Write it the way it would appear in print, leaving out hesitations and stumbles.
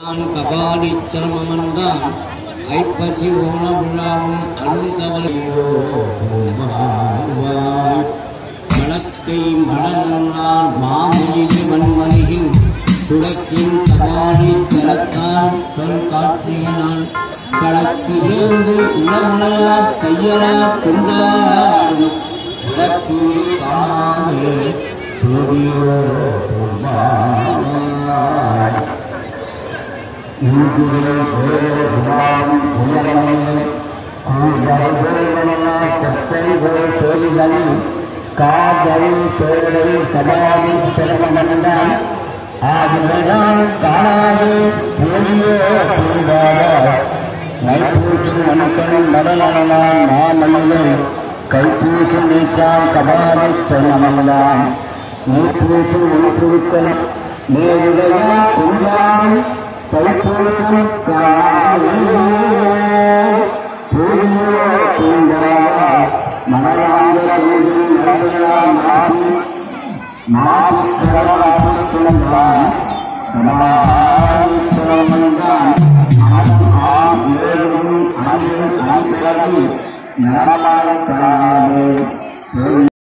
கபாலிச்சரமந்தான் ஐப்பசி ஓண விழாவும் அருந்தவள்வாய் வழக்கை மடநல்லார் மாமுயிலி வன்மருகில் துடக்கின் கபாலி தலத்தால் தொல் காற்றியினால் களத்திலிருந்து உளமுளையா கையரா கொண்டாடும் விளக்கீர் காணாமே கைப்பூசு நீச்சான் கபாலை சொன்னமந்தான் நீப்பூசு நீப்புவித்தல் மேலுடையான் கொண்டான் கைப்பூசம் மனவாங்க நடமாட